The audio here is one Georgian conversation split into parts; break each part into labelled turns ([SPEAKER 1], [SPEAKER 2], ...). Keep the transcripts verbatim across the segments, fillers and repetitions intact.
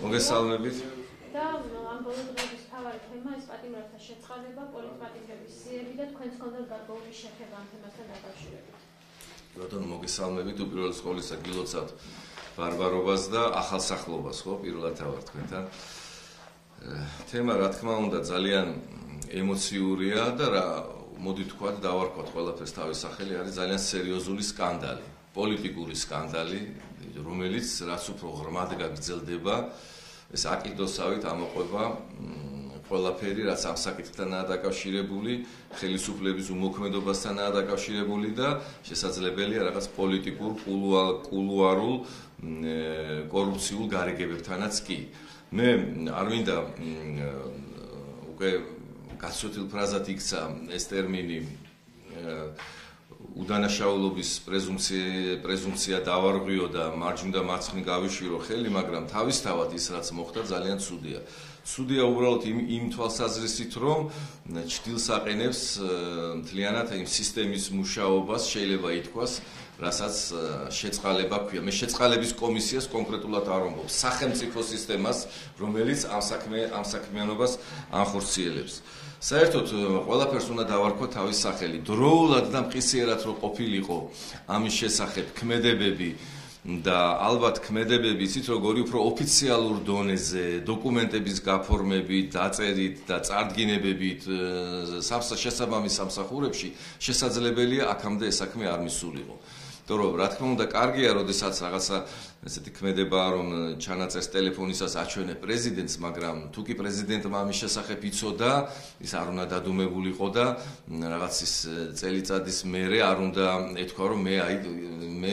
[SPEAKER 1] მოგესალმებით.
[SPEAKER 2] და ამ ბოლო დღეების მთავარი თემა ის პატიმრებთა შეწყალება, პოლიტპატიმრების სიები და თქვენს კონდათ გარკვეული შეხება ამ თემასთან დაკავშირებით.
[SPEAKER 1] ბატონო, მოგესალმებით. უპირველეს ყოვლისა გილოცავთ ბარბარობას და ახალსახლობას, ხო, პირველად თავარ თქვენთან. თემა, რა თქმა უნდა, ძალიან ემოციურია და რა მოდი თქვათ, დავარქვათ ყველაფერს თავის სახელი, არის ძალიან სერიოზული სკანდალი, პოლიტიკური სკანდალი, რომელიც რაც უფრო ღრმად გაგრძელდება, ეს აკიდოსავით ამოყვება ყველაფერი, რაც ამ საკითხთანაა დაკავშირებული, ხელისუფლების უმოქმედობასთანაა დაკავშირებული და შესაძლებელია რაღაც პოლიტიკურ, კულუარულ, კორუფციულ გარიგებებთანაც კი. მე არ მინდა უკვე გაცვეთილ ფრაზად იქცა ეს ტერმინი უდანაშაულობის პრეზუმცია პრეზუმცია დავარღვიო და მარჯვნივ და მარცხნივ გავიშვირო ხელი, მაგრამ თავისთავად ის რაც მოხდა ძალიან ცუდია. ცუდია უბრალოდ იმ იმ თვალსაზრისით, რომ ჭდილს აყენებს მთლიანად იმ სისტემის მუშაობას, შეიძლება ითქვას, რასაც შეწყალება ქვია. მე შეწყალების კომისიას კონკრეტულად არ ვამბობ, სახელმწიფო სისტემას, რომელიც ამ საქმე ამ საქმიანობას ანხორციელებს. საერთოდ ყველაფერს უნდა დავარქვა თავის სახელი. დროულად და მყისიერად რო ყოფილიყო ამის შესახებ ქმედებები და ალბათ ქმედებები იცით როგორი უფრო ოფიციალურ დონეზე, დოკუმენტების გაფორმებით, დაწერით და წარდგინებებით შესაბამის სამსახურებში შესაძლებელია აქამდე ეს საქმე არ მისულიყო. იმიტომ რომ რა თქმა უნდა კარგია, როდესაც რაღაცა ესეთი ქმედებაა, რომ ჩანაწერს ტელეფონისას აჩვენებ პრეზიდენტს, მაგრამ თუ კი პრეზიდენტმა ამის შესახებ იცოდა, ის არ უნდა დადუმებულიყო და რაღაც ის წელიწადის მერე არ უნდა ეთქვა, რომ მე აი მე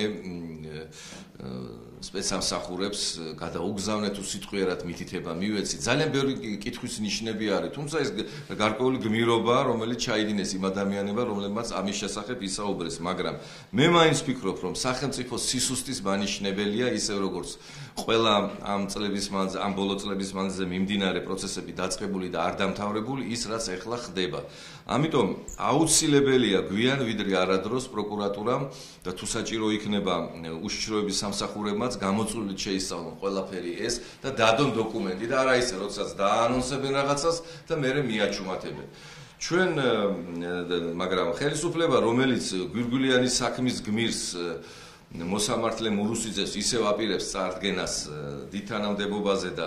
[SPEAKER 1] სპეცსამსახურებს გადაუგზავნე თუ სიტყვიერად მითითება მივეცი. ძალიან ბევრი კითხვის ნიშნები არის, თუმცა ეს გარკვეული გმირობაა, რომელიც ჩაიდინეს იმ ადამიანებმა, რომლებმაც ამის შესახებ ისაუბრეს, მაგრამ მე მაინც ვფიქრობ, რომ სახელმწიფო სისუსტის მანიშნებელია ისევ როგორც ყველა ამ წლების მანძილზე, ამ ბოლო წლების მანძილზე მიმდინარე პროცესები დაწყებული და არ დამთავრებული ის რაც ეხლა ხდება. ამიტომ აუცილებელია გვიან ვიდრე არადროს პროკურატურამ და თუ საჭირო იქნება უშიშროების სამსახურებმაც გამოწვევით შეისწავლონ ყველაფერი ეს და დადონ დოკუმენტი და არა ისე როდესაც დაანონსებენ რაღაცას და მერე მიაჩუმათებენ. ჩვენ მაგრამ ხელისუფლება რომელიც გვირგვინიანის საქმის გმირს მოსამართლე მურუსიძეს ისევ აპირებს წარდგენას დიდ თანამდებობაზე და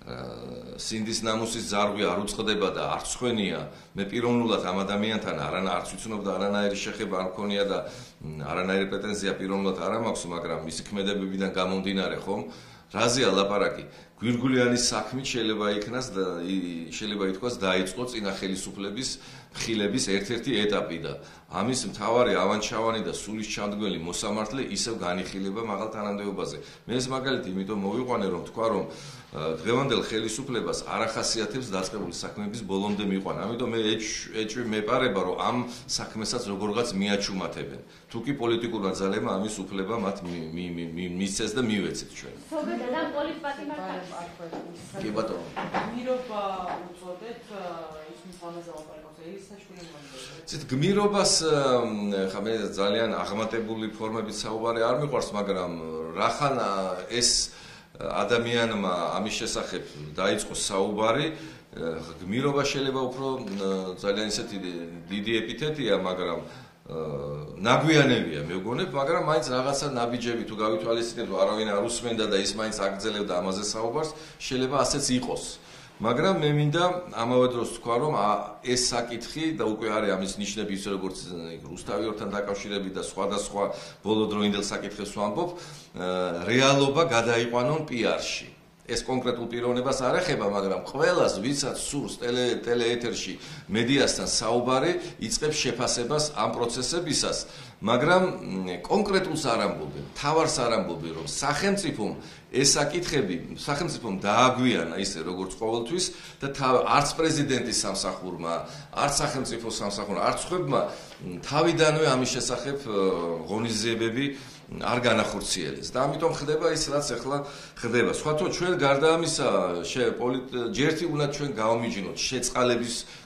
[SPEAKER 1] სინდის ნამუსის ზარღვი არ უწყდება და არც ხვენია, მე პიროვნულად ამ ადამიანთან არც ვიცნობ და არანაირი შეხება არ მქონია და არანაირი პრეტენზია პიროვნულად არ მაქვს, მაგრამ მისი ქმედებებიდან გამომდინარე ხომ, რაზეა ლაპარაკი? გვირგვინიანის საქმით შეიძლება იქნას და შეიძლება ითქვას დაიწყო წინა ხელისუფლების ხილების ერთ-ერთი ეტაპი და ამის მთავარი ავანჩავანი და სულის ჩამდგმელი მოსამართლე ისევ განიხილება მაღალ თანამდებობაზე. მე ეს მაგალითი იმიტომ მოვიყვანე, რომ თქვა, რომ დღევანდელ ხელისუფლებას არ ახასიათებს დაწყებული საქმეების ბოლომდე მიყვანა. ამიტომ მე ეჭვი მეპარება, რომ ამ საქმესაც როგორღაც მიაჩუმათებენ. თუ კი პოლიტიკურმა ძალებმა ამის უფლება მათ მისცეს და მივეცეთ ჩვენ.
[SPEAKER 2] ზოგადად ამ პოლიტპატიმრებთან
[SPEAKER 1] კი ბატონო.
[SPEAKER 3] გმირობა უწოდეთ ის მთავრზე ლაპარაკობს ელისაშვილი მომდევნო.
[SPEAKER 1] ცით გმირობას ხა მე ძალიან აღმატებული ფორმებით საუბარი არ მიყვარს, მაგრამ რახან ეს ადამიანმა ამის შესახებ დაიწყო საუბარი, გმირობა შეიძლება უფრო ძალიან ისეთი დიდი ეპითეტია, მაგრამ ნაგვიანებია მეგონებ, მაგრამ მაინც რაღაცა ნაბიჯები თუ გავითვალისწინებთ, არავინ არ უსმენდა და ის მაინც აგრძელებდა ამაზე საუბარს, შეიძლება ასეც იყოს. მაგრამ მე მინდა ამავე დროს თქვა, რომ ეს საკითხი და უკვე არის ამის ნიშნები ისე როგორც რუსთავიორთან დაკავშირებით და სხვადასხვა ბოლოდროინდელ საკითხებს ვამბობ, რეალობა გადაიყვანონ პიარში. ეს კონკრეტულ პიროვნებას არ ეხება, მაგრამ ყველას ვისაც სურს ტელეეთერში მედიასთან საუბარი, იწყებს შეფასებას ამ პროცესებისას, მაგრამ კონკრეტულს არ ამბობენ, თავარს არ ამბობენ, რომ სახელმწიფომ ეს საკითხები სახელმწიფომ დააგვიანა ისე როგორც ყოველთვის და არც პრეზიდენტის სამსახურმა, არც სახელმწიფო სამსახურმა, არც ხვებმა თავიდანვე ამის შესახებ ღონისძიებები არ განახორციელეს და ამიტომ ხდება ის რაც ახლა ხდება. სხვათო ჩვენ გარდა ამისა ჯერთი უნდა ჩვენ გავამიჯნოთ შეწყალების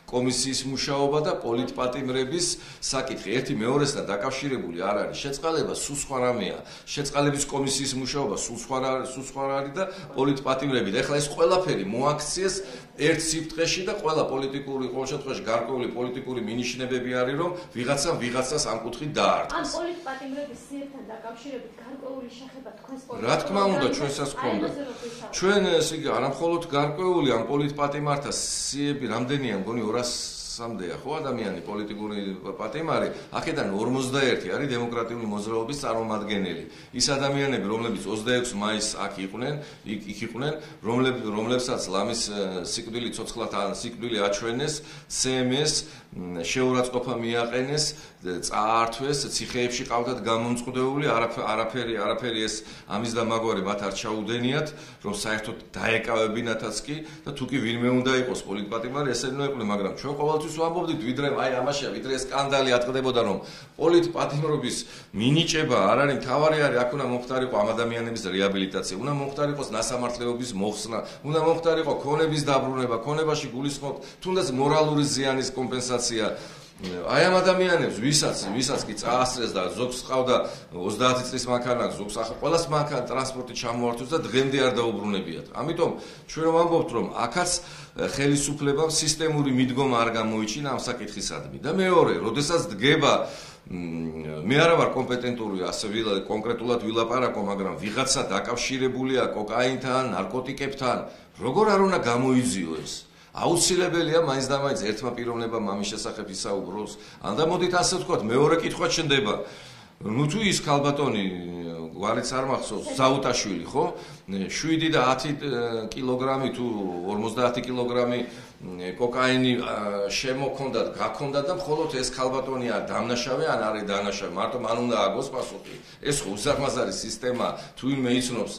[SPEAKER 1] კომისიის მუშაობა და პოლიტპატიმრების საკითხი. ერთი მეორესთან დაკავშირებული არ არის. შეწყალება სულ სხვა რამეა. შეწყალების კომისიის მუშაობა სულ სხვა სულ სხვა არის და პოლიტპატიმრები. და ეხლა ეს ყველაფერი მოაქციეს ერთ სიფტყეში და ყველა პოლიტიკური, ყოველ შემთხვევაში გარკვეული პოლიტიკური მინიშნებები არის, რომ ვიღაცამ ვიღაცას ამ კუთხით დაარტყეს.
[SPEAKER 2] ან პოლიტპატიმრების სიებთან დაკავშირებით გარკვეული შეხება თქვენს პოლიტიკურ
[SPEAKER 1] რა თქმა უნდა, ჩვენსაც ჰქონდა. ჩვენ ესე იგი არა მხოლოდ გარკვეული ამ პოლიტპატიმართა სიები რამდენია, მგონი ორასამდეა ხო ადამიანი პოლიტიკური პატიმარი, აქედან ორმოცდაერთი არის დემოკრატიული მოძრაობის წარმომადგენელი. ის ადამიანები, რომლებიც ოცდაექვსი მაისს აქ იყვნენ, იქ იყვნენ, რომლებსაც ლამის სიკვდილი ცოცხლად სიკვდილი აჩვენეს, ცემეს, შეურაცხყოფა მიაყენეს, წაართვეს, ციხეებში ყავდათ გამომწყდეული, არაფერი, არაფერი ეს ამის და მაგვარი მათ არ ჩაუდენიათ, რომ საერთოდ დაეკავებინათაც კი და თუ კი ვინმე უნდა იყოს პოლიტპატიმარი, ესენი უნდა იყვნენ, მაგრამ ჩვენ ყოველთვის ვამბობდით, ვიდრე აი ამაშია, ვიდრე სკანდალი ატყდებოდა, რომ პოლიტპატიმრობის მინიჭება არ არის, მთავარი არის, აქ უნდა მომხდარიყო ამ ადამიანების რეაბილიტაცია, უნდა მომხდარიყოს ნასამართლეობის მოხსნა, უნდა მომხდარიყო ქონების დაბრუნება, ქონებაში გულისხმობ, თუნდაც მორალური ზიანის კომპენსაცია. აი ამ ადამიანებს, ვისაც, ვისაც კი წაასწრეს და ზოგს ყავდა ოცდაათი წლის მანქანა, ზოგს ახლა ყველას მანქანა ტრანსპორტი ჩამოართვეს და დღემდე არ დაუბრუნებიათ. ამიტომ ჩვენ ვამბობთ, რომ აქაც ხელისუფლებამ სისტემური მიდგომა არ გამოიჩინა ამ საკითხისადმი. და მეორე, როდესაც დგება მე არა ვარ კომპეტენტური ასე კონკრეტულად ვილაპარაკო, მაგრამ ვიღაცა დაკავშირებულია კოკაინთან, ნარკოტიკებთან, როგორ არ უნდა გამოიძიო ეს? აუცილებელია მაინც და მაინც ერთმა პიროვნებამ ამის შესახებ ისაუბროს. ან და მოდით ასე ვთქვათ, მეორე კითხვა ჩნდება. ნუ თუ ის ქალბატონი გვარიც არ მახსოვს, ზაუტაშვილი, ხო? შვიდი და ათი კილოგრამი თუ ორმოცდაათი კილოგრამი კოკაინი შემოქონდათ, გაქონდათ და მხოლოდ ეს ქალბატონია დამნაშავე ან არის დანაშავე. მარტო მან უნდა აგოს პასუხი. ეს ხო უსახმაზარი სისტემა, თუ ვინმე იცნობს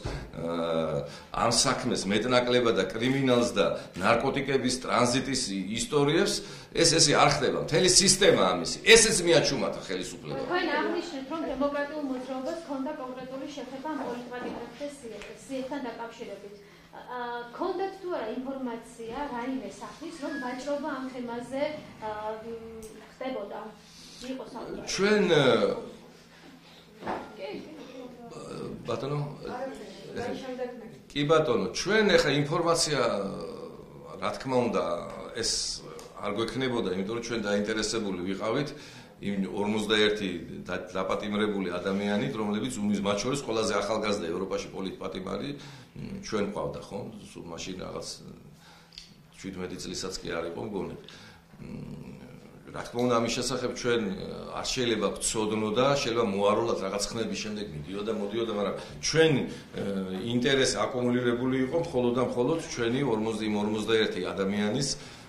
[SPEAKER 1] ამ საქმეს მეტნაკლებად და კრიმინალს და ნარკოტიკების ტრანზიტის ისტორიებს, ეს ესე არ ხდება. მთელი სისტემა ამისი. ესეც მიაჩუმათა ხელისუფლებამ.
[SPEAKER 2] თქვენ აღნიშნეთ, რომ დემოკრატიულ მოძრაობას ჰქონდა კონკრეტული შეხება ამ პოლიტპატიმრებთან სიებთან დაკავშირებით. ქონდათ თუ არა ინფორმაცია რაიმე სახის, რომ ვაჭრობა ამ თემაზე ხდებოდა? იყო საუბარი.
[SPEAKER 1] ჩვენ ბატონო კი ბატონო, ჩვენ ახლა ინფორმაცია რა თქმა უნდა ეს არ გვექნებოდა, იმიტომ რომ ჩვენ დაინტერესებული ვიყავით იმ ორმოცდაერთი დაპატიმრებული ადამიანით, რომლებიც უმის მათ შორის ყველაზე ახალგაზრდა ევროპაში პოლიტპატიმარი ჩვენ ყავდა, ხო? სულ მაშინ რაღაც შვიდმეტი წლისაც კი არ იყო მგონი. რა თქმა უნდა, ამის შესახებ ჩვენ არ შეიძლება ვცოდნოდა, შეიძლება მოარულად რაღაც ხმების შემდეგ მიდიოდა, მოდიოდა, მაგრამ ჩვენ ინტერესი აკუმულირებული იყო მხოლოდ და მხოლოდ ჩვენი ორმოცდაერთი ადამიანის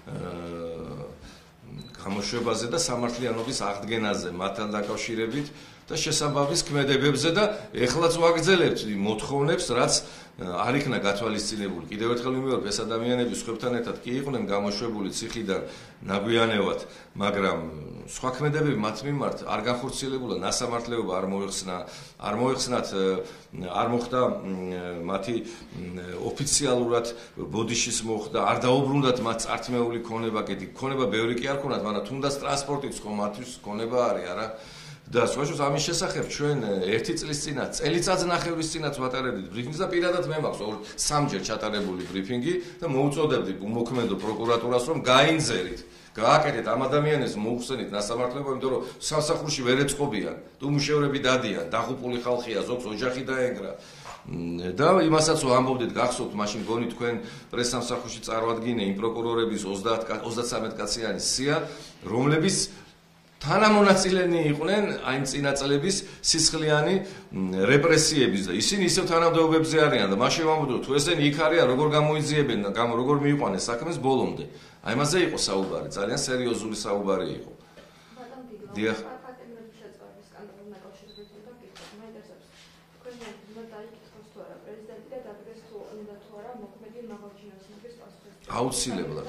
[SPEAKER 1] გამოშვებაზე და სამართლიანობის აღდგენაზე მათთან დაკავშირებით და შესაბამის ქმედებებზე და ეხლაც ვაგრძელებთ მოთხოვნებს, რაც არ იქნა გათვალისწინებული. კიდევ ერთხელ ვიმეორებ, ეს ადამიანები სხვებთან ერთად კი იყვნენ გამოშვებული ციხიდან ნაგვიანევად, მაგრამ სხვა ქმედებები მათ მიმართ არ განხორციელებულა, ნასამართლეობა არ მოიხსნა, არ მოიხსნათ, არ მოხდა მათი ოფიციალურად ბოდიშის მოხდა, არ დაუბრუნდათ მათ წართმეული ქონება, კიდე ქონება ბევრი კი არ ქონათ, მაგრამ თუნდაც ტრანსპორტიც ხო მათთვის ქონება არის, არა? და სხვაშორის ამის შესახებ ჩვენ ერთი წლის წინა, წელიწადს ნახევრის წინაც ვატარებდით ბრიფინგს და პირადად მე მაქვს სამჯერ ჩატარებული ბრიფინგი და მოუწოდებდი უმოქმედო პროკურატურას, რომ გაინძერით, გააკეთეთ ამ ადამიანებს, მოუხსენით ნასამართლეობა, იმიტომ რომ სამსახურში ვერ ეწყობიან, დუმუშევრები დადიან, დაღუპული ხალხია, ზოგს ოჯახი დაენგრა. და იმასაც ვამბობდით, გახსოვთ, მაშინ გონი თქვენ პრესსამსახურში წარმოადგინე იმ პროკურორების ოცდათსამეტ კაციანი სია, რომლებიც თანამონაწილენი იყვნენ აი წინა წლების სისხლიანი რეპრესიების და ისინი ისევ თანამდებობებზე არიან და მაშინ ვამბობთ, თუ ესენი იქ არიან, როგორ გამოიძიებენ და როგორ მიიყვანეს საქმეს ბოლომდე. აი მასზე იყო საუბარი, ძალიან სერიოზული საუბარი იყო. დიახ. აუცილებლად.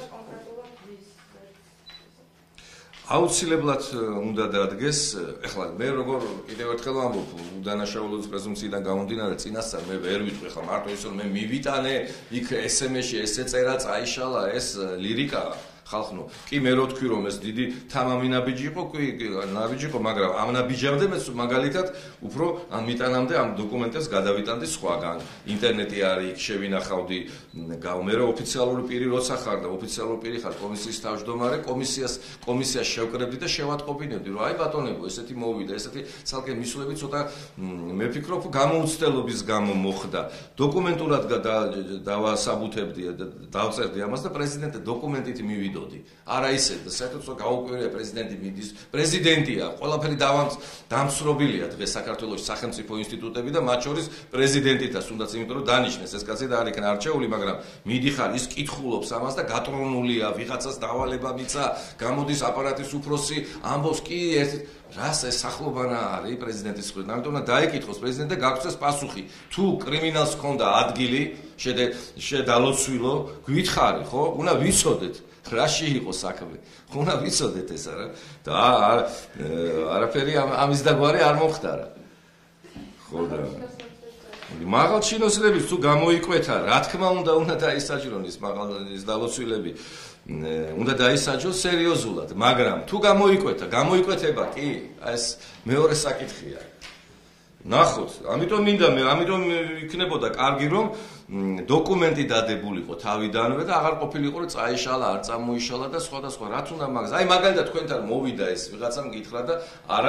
[SPEAKER 1] აუცილებლად უნდა დადგეს, ეხლა მე როგორ კიდევ ერთხელ ვამბობ, უდანაშაულობის პრეზუმპციიდან გამომდინარე, წინასწარ მე ვერ ვიტყვი, ხა მარტო ის რომ მე მივიტანე, იქ ეს ემ ესში ესე წერა, წაიშალა, ეს ლირიკაა. ხალხნო. კი მე რო თქვი რომ ეს დიდი თამამი ნაბიჯი იყო, კი ნაბიჯი იყო, მაგრამ ამ ნაბიჯამდე მე მაგალითად უფრო ამ მიტანამდე ამ დოკუმენტებს გადავიტანდი სხვაგან. ინტერნეტი არის, იქ შევინახავდი, მე რო ოფიციალური პირი როცა ხარ და ოფიციალური პირი ხარ კომისიის თავმჯდომარე, კომისიას კომისიას შევკრებდი და შევატყობინებდი, რომ აი ბატონებო, ესეთი მოვიდა, ესეთი ცალკე მისვლები ცოტა მე ვფიქრობ გამოუცდელობის გამო მოხდა. დოკუმენტურად დავასაბუთებდი და დავწერდი ამას და პრეზიდენტე დოკუმენტით მივიდოდი. არა ისე, საერთოდ გაუკვირია პრეზიდენტი მიდის, პრეზიდენტია, ყველაფერი დამსრობილია დღეს საქართველოს სახელმწიფო ინსტიტუტები და მათ შორის პრეზიდენტითაც, თუნდაც იმიტომ რომ დანიშნეს ეს კაცი და არ იქნა არჩეული, მაგრამ მიდიხარ ის კითხულობს ამას და გატრონულია, ვიღაცას დავალება მიცა, გამოდის აპარატის უფროსი, ამბობს კი ერთ რას ეს სახლობანა არის პრეზიდენტის მხრიდან. ამიტომ უნდა დაიკითხოს პრეზიდენტზე გაგცეს პასუხი. თუ კრიმინალს ჰქონდა ადგილი, შედალოცვილო, გითხარი, ხო? უნდა ვიცოდეთ, რაში იყო საქმე. ხო, უნდა ვიცოდეთ ეს არა? და არაფერი ამის დაგვარი არ მომხდარა. ხო და მაღალ ჩინოსლების თუ გამოიკვეთა, რა თქმა უნდა, უნდა დაისაჯონ ის მაღალ ის დალოცვილები. უნდა დაისაჯოს სერიოზულად, მაგრამ თუ გამოიკვეთა, გამოიკვეთება კი, ეს მეორე საკითხია. ნახოთ, ამიტომ მინდა მე, ამიტომ იქნებოდა კარგი რომ დოკუმენტი დადებულიყო თავიდანვე და აღარ ყოფილიყო რომ წაიშალა, არ წამოიშალა და სხვა და სხვა. რა თუნდა მაგას. აი მაგალითად თქვენთან მოვიდა ეს ვიღაცამ გითხრა და არა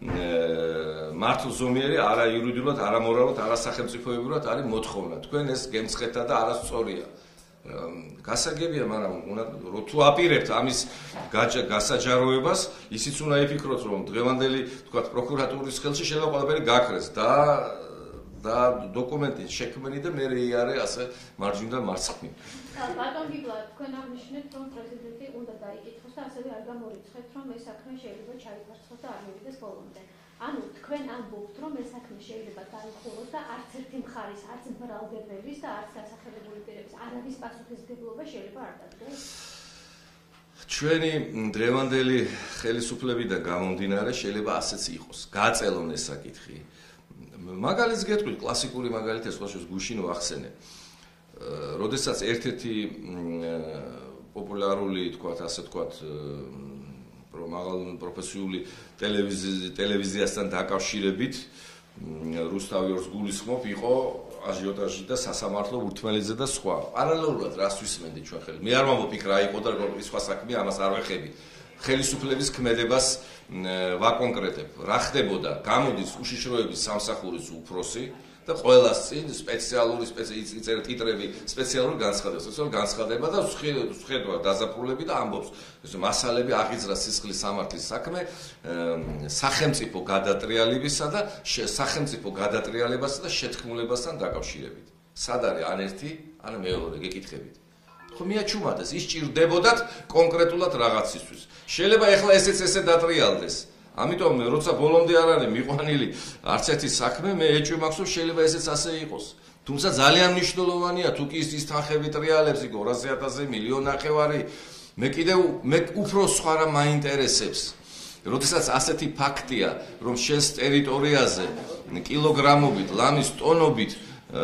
[SPEAKER 1] მართლზომიერი, არა იურიდიულად, არა მორალურად, არა სახელმწიფოებრივად არის მოთხოვნა. თქვენ ეს გემცხეთა და არასწორია. გასაგებია, მაგრამ თუ აპირებთ ამის გასაჯაროებას, ისიც უნდა იფიქროთ, რომ დღევანდელი, თქვათ, პროკურატურის ხელში შეიძლება ყველაფერი გაქრეს და და დოკუმენტი შექმნი და მე რეარე ასე მარჯვნიდან მარცხნივ.
[SPEAKER 2] ბატონ გიგლა, თქვენ აღნიშნეთ, რომ პრეზიდენტი უნდა დაიკითხოს და ასევე არ გამორიცხეთ, რომ ეს საქმე შეიძლება ჩაიფარცხოს და არ მივიდეს ბოლომდე. ანუ თქვენ ამბობთ, რომ ეს საქმე შეიძლება დაიხუროს და არც ერთი მხარის, არც ბრალდებელის და არც დასახელებული პირების არავის პასუხისმგებლობა შეიძლება არ დადგეს?
[SPEAKER 1] ჩვენი დღევანდელი ხელისუფლებიდან გამომდინარე შეიძლება ასეც იყოს. გაწელონ ეს საკითხი. მაგალითს გეტყვით, კლასიკური მაგალითი ეს ხოშოს გუშინო ახსენე. როდესაც ერთ-ერთი პოპულარული, თქვათ, ასე თქვათ, მაღალ პროფესიული ტელევიზიასთან დაკავშირებით რუსთავი ორს გულისხმობ იყო აჟიოტაჟი და სასამართლო ურთმელიძე და სხვა. პარალელურად რას ვისმენდი ჩვენ ხელი? მე არ ვამბობ იქ რა იყო და როგორი სხვა საქმე, ამას არ ვეხები. ხელისუფლების ქმედებას ვაკონკრეტებ. რა ხდებოდა? გამოდის უშიშროების სამსახურის უფროსი და ყველას წინ სპეციალური სპეციალური ტიტრები სპეციალური განცხადება, სპეციალური განცხადება და შეხედვა დაზაფხულები და ამბობს, ეს მასალები აღიძრა სისხლის სამართლის საქმე სახელმწიფო გადატრიალებისა და სახელმწიფო გადატრიალებასა და შეთქმულებასთან დაკავშირებით. სად არის ან ერთი, ან მეორე, გეკითხებით. ხო მიაჩუმადეს, ის ჭირდებოდათ კონკრეტულად რაღაცისთვის. შეიძლება ეხლა ესეც ესე დატრიალდეს. ამიტომ როცა ბოლომდე არ არის მიყვანილი არც ერთი საქმე, მე ეჭვი მაქვს, რომ შეიძლება ესეც ასე იყოს. თუმცა ძალიან მნიშვნელოვანია თუ კი ის თანხები ტრიალებს იქ ორასი ათასი მილიონ ნახევარი, მე კიდევ მე უფრო სხვა რა მაინტერესებს. როდესაც ასეთი ფაქტია, რომ შენს ტერიტორიაზე კილოგრამობით, ლამის ტონობით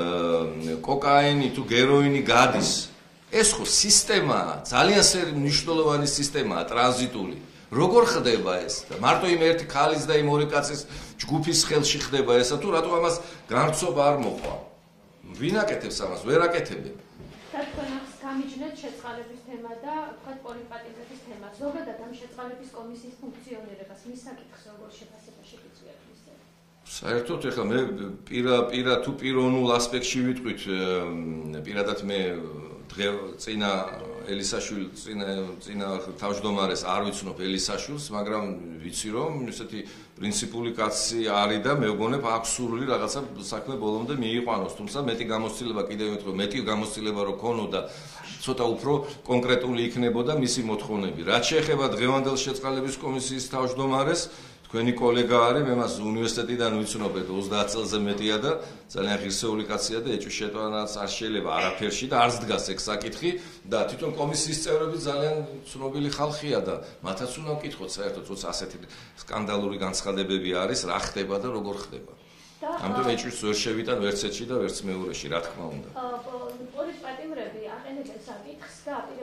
[SPEAKER 1] კოკაინი თუ გეროინი გადის, ეს ხო სისტემაა, ძალიან მნიშვნელოვანი სისტემაა, ტრანზიტული. როგორ ხდება ეს? მარტო იმ ერთი ქალის და იმ ორი კაცის ჯგუფის ხელში ხდება ესა თუ რატო ამას განცობა არ მოყვა? ვინ აკეთებს ამას? ვერ აკეთებენ.
[SPEAKER 2] და თქვენ ახს გამიჩნეთ შეწყალების თემა და თქვათ პოლიტპატიმრების თემა. ზოგადად ამ შეწყალების კომისიის ფუნქციონირებას მის საკითხს როგორ შეფასება შეგიძლიათ მისცემ?
[SPEAKER 1] საერთოდ ეხლა მე პირა პირა თუ პიროვნულ ასპექტში ვიტყვით, პირადად მე დღე წინა ელისაშვილ წინა წინა თავმჯდომარეს არ ვიცნობ ელისაშვილს, მაგრამ ვიცი რომ ესეთი პრინციპული კაცი არის და მე ვგონებ აქვს სურვილი რაღაცა საქმე ბოლომდე მიიყვანოს, თუმცა მეტი გამოცდილება კიდევ მეტყვი, მეტი გამოცდილება რო ქონოდა, ცოტა უფრო კონკრეტული იქნებოდა მისი მოთხოვნები. რაც შეეხება დღევანდელ შეწყალების კომისიის თავმჯდომარეს, თქვენი კოლეგა არის, მე მას უნივერსიტეტიდან ვიცნობთ ოცდაათ წელზე მეტია და ძალიან ღირსეული კაცია და ეჭვი შეტანაც არ შეიძლება არაფერში და არც დგას ეგ საკითხი და თვითონ კომისიის წევრები ძალიან ცნობილი ხალხია და მათაც უნდა ვკითხოთ საერთოდ, როცა ასეთი სკანდალური განცხადებები არის, რა ხდება და როგორ ხდება. ამიტომ ეჭვს ვერ შევიტან ვერც ერთში და ვერც მეორეში, რა თქმა უნდა.
[SPEAKER 2] პოლიტპატიმრები აყენებენ საკითხს და აპირებენ მას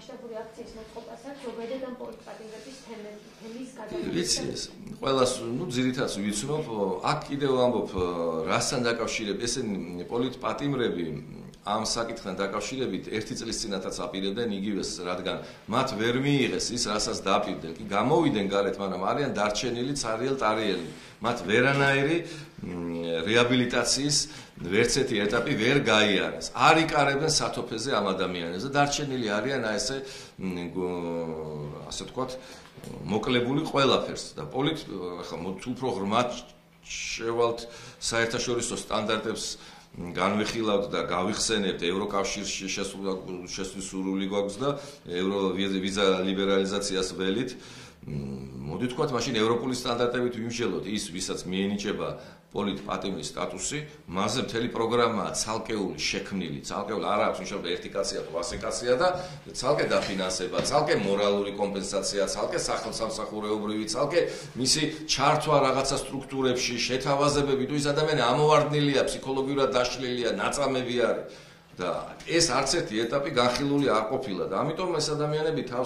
[SPEAKER 2] მასშტაბური აქციის მოწყობასაც ზოგადად ამ პოლიტპატიმრების თემის გადაღებას.
[SPEAKER 1] ვიცი ეს. ყველას ნუ ძირითადად ვიცნობ, აქ კიდევ ამბობ რასთან დაკავშირებით, ესენი პოლიტპატიმრები ამ საკითხთან დაკავშირებით ერთი წლის წინათაც აპირებდნენ იგივეს, რადგან მათ ვერ მიიღეს ის, რასაც დაპირდნენ. კი გამოვიდნენ გარეთ, მაგრამ არიან დარჩენილი цариელ-ტარიელი. მათ ვერანაირი რეაბილიტაციის ვერც ერთი ეტაპი ვერ გაიარეს. არ იკარებენ სათოფეზე ამ ადამიანებს და დარჩენილი არიან აი ესე ასე ვთქვათ მოკლებული ყველაფერს და პოლიტ ახლა თუ უფრო ღრმად შევალთ საერთაშორისო სტანდარტებს განვიხილავთ და გავიხსენებთ ევროკავშირში შესვლის სურვილი გვაქვს და ევრო ვიზა ლიბერალიზაციას ველით მოდი თქვათ მაშინ ევროპული სტანდარტებით ვიმსჯელოთ ის ვისაც მიენიჭება პოლიტპატიმრის სტატუსი მასზე მთელი პროგრამაა ცალკეული შექმნილი ცალკეული არ აქვს ნიშნობა ერთი კაცია თუ ასი კაცია და ცალკე დაფინანსება ცალკე მორალური კომპენსაცია ცალკე სახელმსახურეობრივი ცალკე მისი ჩართვა რაღაცა სტრუქტურებში შეთავაზებები თუ ის ადამიანი ამოვარდნილია ფსიქოლოგიურად დაშლილია ნაწამები არის და ეს არც ერთი ეტაპი განხილული არ ყოფილა და ამიტომ ეს ადამიანები თავს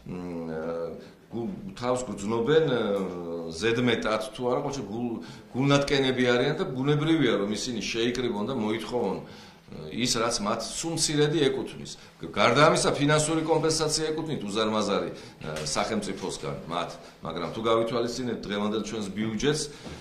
[SPEAKER 1] თავს გრძნობენ ზედმეტად თუ არა ყოველ გულნატკენები არიან და ბუნებრივია რომ ისინი შეიკრიბონ და მოითხოვონ ის რაც მათ სუმცირედი ეკუთვნის გარდა ამისა ფინანსური კომპენსაცია ეკუთვნით უზარმაზარი სახელმწიფოსგან მათ მაგრამ თუ გავითვალისწინებთ დღევანდელ ჩვენს ბიუჯეტს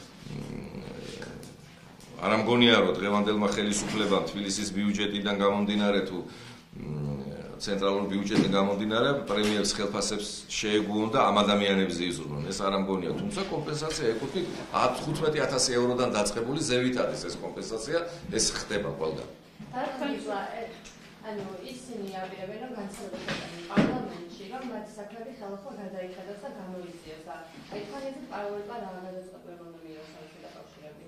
[SPEAKER 1] არ ამგონია რომ დღევანდელმა ხელისუფლებამ თბილისის ბიუჯეტიდან გამომდინარე თუ ცენტრალურ ბიუჯეტიდან გამომდინარე პრემიერის ხელფასებს შეეგუონ და ამ ადამიანებზე იზრუნონ ეს არ ამგონია თუმცა კომპენსაცია ეკუთვნით ათი ათასი ევროდან დაწყებული ზევით არის ეს კომპენსაცია ეს ხდება ყველგან
[SPEAKER 4] ანუ ისინი აპირებენ რომ განსხვავებულნი პარლამენტში რომ მათ საქმეები ხელახლა გადაიხედოს და გამოიწიოს და აი თქვენ ეს პარალელურად რაღაცა უნდა მიიღოს დაკავშირებით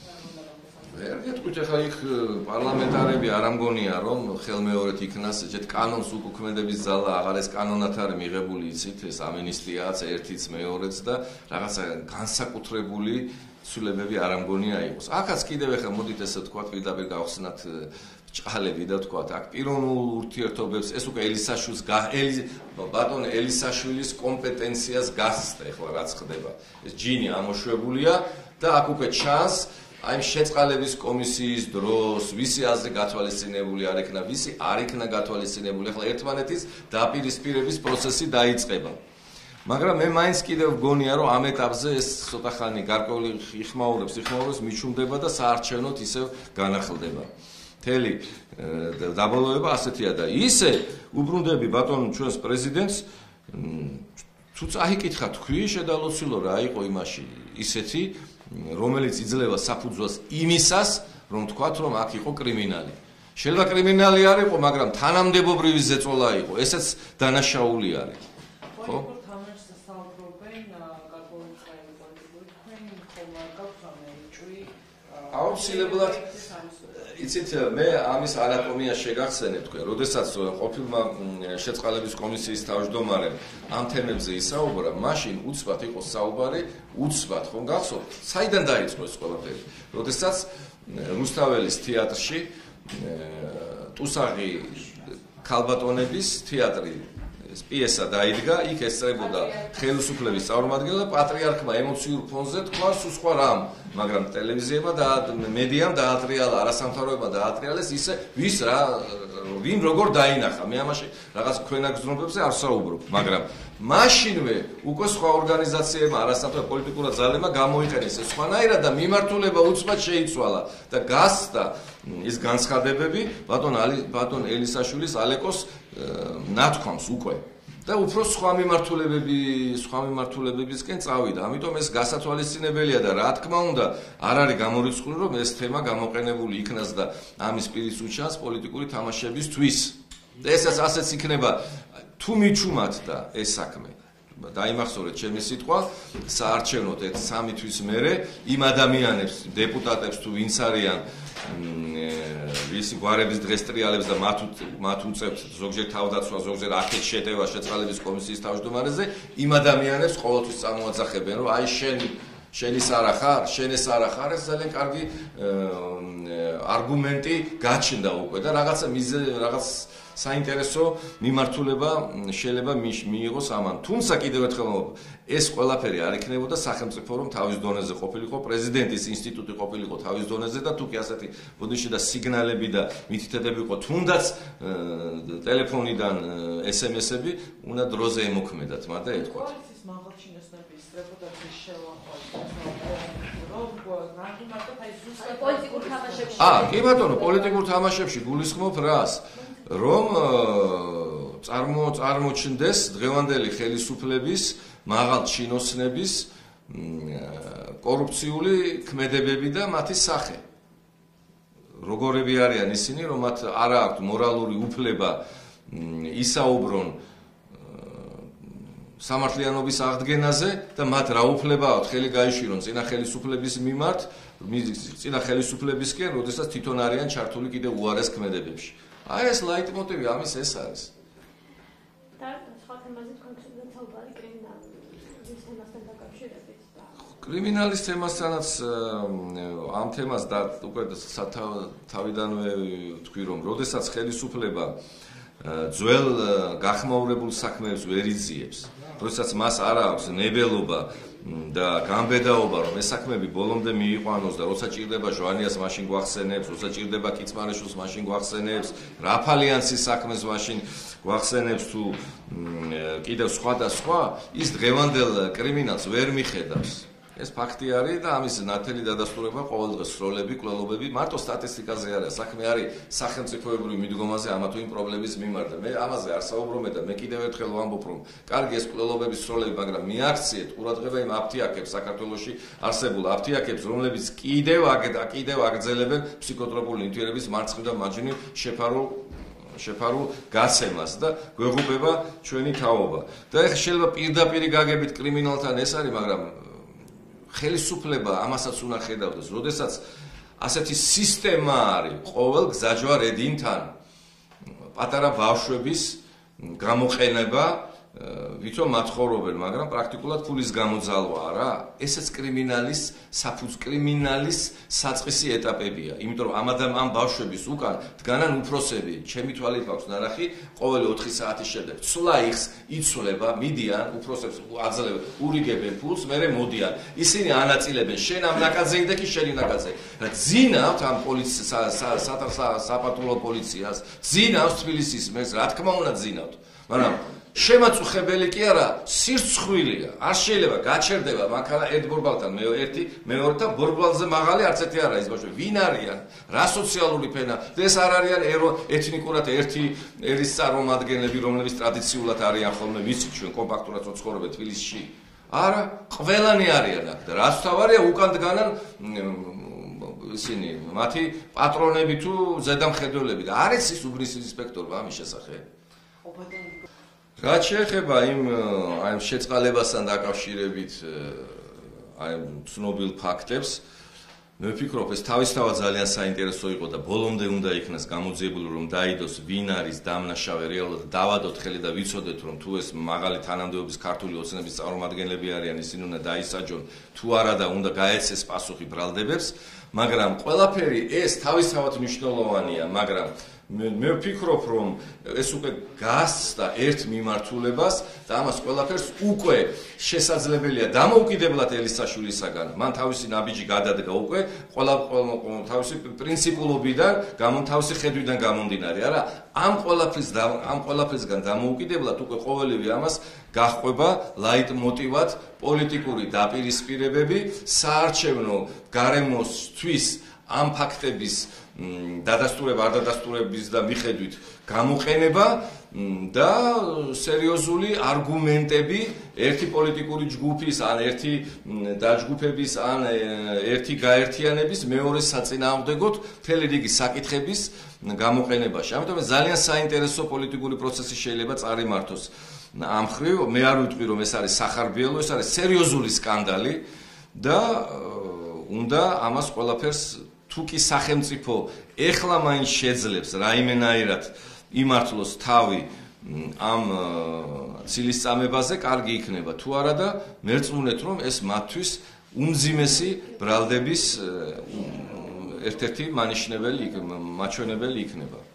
[SPEAKER 1] ვერ გეტყვით ახლა იქ პარლამენტარები არ ამგონია რომ ხელმეორედ იქნას ესეთ კანონს უკუქმედების ძალა აღარ ეს კანონად არის მიღებული იცით ეს ამინისტიაც ერთიც მეორეც და რაღაცა განსაკუთრებული ცვლილებები არ ამგონია იყოს აქაც კიდევ ახლა მოდით ესე ვთქვათ პირდაპირ გავხსნათ ჭყალები და ვთქვათ აქ პიროვნულ ურთიერთობებს ეს უკვე ელისაშვილის ბატონ ელისაშვილის კომპეტენციას გასცდა ახლა რაც ხდება ეს ჯინი ამოშვებულია და აქ უკვე ჩანს აი შეწყალების კომისიის დროს ვისი აზრი გათვალისწინებული არ იქნა ვისი არ იქნა გათვალისწინებული ახლა ერთმანეთის დაპირისპირების პროცესი დაიწყება მაგრამ მე მაინც კიდევ ვგონია რომ ამ ეტაპზე ეს ცოტა ხანი გარკვეული იხმაურებს იხმაურებს მიჩუმდება და საარჩევნოდ ისევ განახლდება მთელი დაბოლოება ასეთია და ისე უბრუნდები ბატონ ჩვენს პრეზიდენტს თუ წაიკითხა თქვი შედალოცილო რა იყო იმაში ისეთი რომელიც იძლევა საფუძველს იმისას, რომ თქვათ, რომ აქ იყო კრიმინალი. შეიძლება კრიმინალი არ იყო, მაგრამ თანამდებობრივი ზეწოლა იყო. ესეც დანაშაული არის.
[SPEAKER 3] ხო? თამაშს საუბრობენ გარკვეული წელი პოლიტიკური თქვენ ხომ არ გაქვთ ამერჭვი?
[SPEAKER 1] აუცილებლად იცით მე ამის ანატომია შეგახსენებ თქვენ, როდესაც ყოფილმა შეწყალების კომისიის თავმჯდომარემ ამ თემებზე ისაუბრა, მაშინ უცბად იყო საუბარი, უცბად ხომ გახსოვთ, საიდან დაიწყო ეს ყველაფერი? როდესაც რუსთაველის თეატრში ტუსაღი ქალბატონების თეატრი ეს პიესა დაიდგა, იქ ესწრებოდა ხელისუფლების წარმომადგენელი პატრიარქმა ემოციურ ფონზე თქვა სულ სხვა რამ, მაგრამ ტელევიზიებმა და მედიამ დაატრიალა, არასამთავროებმა დაატრიალეს ისე ვის რა ვინ როგორ დაინახა. მე ამაში რაღაც ქვენაგზნობებზე არ საუბრობ, მაგრამ მაშინვე უკვე სხვა ორგანიზაციებმა, არასამთავრობო პოლიტიკურად ძალებმა გამოიყენეს ეს სხვანაირად და მიმართულება უცბად შეიცვალა და გასცდა ის განცხადებები ბატონ ბატონ ელისაშვილის ალეკოს ნათქვამს უკვე და უფრო სხვა მიმართულებები სხვა მიმართულებებისკენ წავიდა. ამიტომ ეს გასათვალისწინებელია და რა თქმა უნდა არ არის გამორიცხული რომ ეს თემა გამოყენებული იქნას და ამის პირის უჩანს პოლიტიკური თამაშებისთვის. ესაც ასეც იქნება თუ მიჩუმათ და ეს საქმე დაიმახსოვრეთ ჩემი სიტყვა საარჩევნოდ ერთ სამი თვის მერე იმ ადამიანებს დეპუტატებს თუ ვინც არიან ვისი გვარების დღეს ტრიალებს და მათ მათ უწევთ ზოგჯერ თავდაცვა ზოგჯერ აქეთ შეტევა შეწყალების კომისიის თავმჯდომარეზე იმ ადამიანებს ყოველთვის წამოაძახებენ რომ აი შენ შენის არა ხარ, შენეს არა ხარ, ეს ძალიან კარგი არგუმენტი გაჩნდა უკვე და რაღაცა რაღაც საინტერესო მიმართულება შეიძლება მიიღოს ამან. თუმცა კიდევ ერთხელ ეს ყველაფერი არ იქნებოდა სახელმწიფო რომ თავის დონეზე ყოფილიყო, პრეზიდენტის ინსტიტუტი ყოფილიყო თავის დონეზე და თუ კი ასეთი ბოდიში და სიგნალები და მითითებები იყო, თუნდაც ტელეფონიდან ესემესები, უნდა დროზე ემოქმედათ, მაგრამ და ეთქვათ.
[SPEAKER 3] კოალიციის მაღალჩინოსნების რეპუტაციის შელახვა რომ ნაგიმარტო აი ზუსტად პოლიტიკურ თამაშებში.
[SPEAKER 1] აა, კი ბატონო, პოლიტიკურ თამაშებში გულისხმობ რას? რომ წარმო წარმოჩნდეს დღევანდელი ხელისუფლების მაღალ ჩინოსნების კორუფციული ქმედებები და მათი სახე. როგორები არიან ისინი, რომ მათ არ აქვთ მორალური უფლება ისაუბრონ სამართლიანობის აღდგენაზე და მათ რა უფლება აქვთ ხელი გაიშვირონ წინა ხელისუფლების მიმართ, წინა ხელისუფლებისკენ, როდესაც თვითონ არიან ჩართული კიდევ უარეს ქმედებებში. აი ეს ლაიტმოტივი ამის ეს არის.
[SPEAKER 2] და სხვა თემაზე თქვენ საუბარი კრიმინალის თემასთან დაკავშირებით.
[SPEAKER 1] კრიმინალის თემასთანაც ამ თემას და უკვე თავიდანვე თქვი რომ როდესაც ხელისუფლება ძველ გახმაურებულ საქმეებს ვერ იძიებს, როდესაც მას არ აქვს ნებელობა და გამბედაობა რომ ეს საქმეები ბოლომდე მიიყვანოს და როცა ჭირდება ჟვანიას მაშინ გვახსენებს, როცა ჭირდება კიცმარაშვილს მაშინ გვახსენებს, რაფალიანსის საქმეს მაშინ გვახსენებს თუ კიდევ სხვა და სხვა, ის დღევანდელ კრიმინალს ვერ მიხედავს. ეს ფაქტი არის და ამის ნათელი დადასტურება ყოველდღე სროლები, კვლელობები, მარტო სტატისტიკაზე არის, საქმე არის სახელმწიფოებრივი მიდგომაზე ამა თუ იმ პრობლემის მიმართ. მე ამაზე არ საუბრობ და მე კიდევ ერთხელ ვამბობ, რომ კარგი ეს კვლელობების სროლები, მაგრამ მიაქციეთ ყურადღება იმ აფთიაქებს, საქართველოში არსებულ აფთიაქებს, რომლებიც კიდევ და კიდევ აგრძელებენ ფსიქოტროპული ნივთიერების მარცხნივ და მარჯვნივ შეფარულ შეფარულ გაცემას და გვეღუპება ჩვენი თაობა. და ეხლა შეიძლება პირდაპირ გაგებით კრიმინალთან ეს არის, მაგრამ ხელისუფლება ამასაც უნდა ხედავდეს, როდესაც ასეთი სისტემა არის ყოველ გზაჯვარ ედინთან პატარა ბავშვების გამოყენება, ვითომ მათხოვრობენ, მაგრამ პრაქტიკულად ფულის გამოძალვა არა, ესეც კრიმინალის საფუძ კრიმინალის საწყისი ეტაპებია, იმიტომ რომ ამ ამ ბავშვების უკან დგანან უფროსები, ჩემი თვალით აქვს ნარახი, ყოველი ოთხი საათის შემდეგ ცვლა იხს, იცვლება, მიდიან უფროსებს აძლევენ, ურიგებენ ფულს, მერე მოდიან. ისინი ანაწილებენ შენ ამ ნაკადზე და კი შენი ნაკადზე. და ძინავთ ამ პოლიციას, საპატრულო პოლიციას, ძინავს თბილისის მერს, რა თქმა უნდა ძინავთ. მაგრამ შემაწუხებელი კი არა, სირცხვილია. არ შეიძლება გაჩერდება მანქანა ერთ ბორბალთან, მე ერთი, მეორე და ბორბალზე მაღალი არც ერთი არა ის ბავშვები. ვინ არიან? რა სოციალური ფენა? და ეს არ არიან ეთნიკურად ერთი ერის წარმომადგენლები, რომლებიც ტრადიციულად არიან ხოლმე, ვიცით ჩვენ კომპაქტურად ცხოვრობენ თბილისში. არა, ყველანი არიან აქ და რაც თავარია უკან დგანან ისინი, მათი პატრონები თუ ზედამხედველები და არის ის უბნის ინსპექტორმა ამის შესახებ. რაც შეეხება იმ აი შეწყალებასთან დაკავშირებით აი ცნობილ ფაქტებს, მე ვფიქრობ ეს თავისთავად ძალიან საინტერესო იყო და ბოლომდე უნდა იქნას გამოძიებული რომ დაიდოს ვინ არის დამნაშავე რეალურად დავადოთ ხელი და ვიცოდეთ რომ თუ ეს მაღალი თანამდებობის ქართული ოცნების წარმომადგენლები არიან ისინი უნდა დაისაჯონ თუ არა და უნდა გაეცეს პასუხი ბრალდებებს, მაგრამ ყველაფერი ეს თავისთავად მნიშვნელოვანია, მაგრამ მე ვფიქრობ რომ ეს უკვე გასცდა ერთ მიმართულებას და ამას ყველაფერს უკვე შესაძლებელია დამოუკიდებლად ელისაშვილისაგან მან თავისი ნაბიჯი გადადგა უკვე ყველა თავისი პრინციპულობიდან თავისი ხედვიდან გამომდინარე არა ამ ყველაფრის ამ ყველაფრისგან დამოუკიდებლად უკვე ყოველივე ამას გაჰყვება ლაიტმოტივად პოლიტიკური დაპირისპირებები საარჩევნო გარემოსთვის ამ ფაქტების დადასტურება არ დადასტურების და მიხედვით გამოყენება და სერიოზული არგუმენტები ერთი პოლიტიკური ჯგუფის ან ერთი დაჯგუფების ან ერთი გაერთიანების მეორე საწინააღმდეგოდ მთელი რიგი საკითხების გამოყენებაში. ამიტომ ძალიან საინტერესო პოლიტიკური პროცესი შეიძლება წარიმართოს. ამ ხრივ მე არ ვიტყვი რომ ეს არის სახარბიელო, ეს არის სერიოზული სკანდალი და უნდა ამას ყველაფერს თუ კი სახელმწიფო ეხლა მაინც შეძლებს რაიმენაირად იმართლოს თავი ამ ცილისწამებაზე, კარგი იქნება თუ არა და მერწმუნეთ რომ ეს მათთვის უმძიმესი ბრალდების ერთ-ერთი მანიშნებელი მაჩვენებელი იქნება.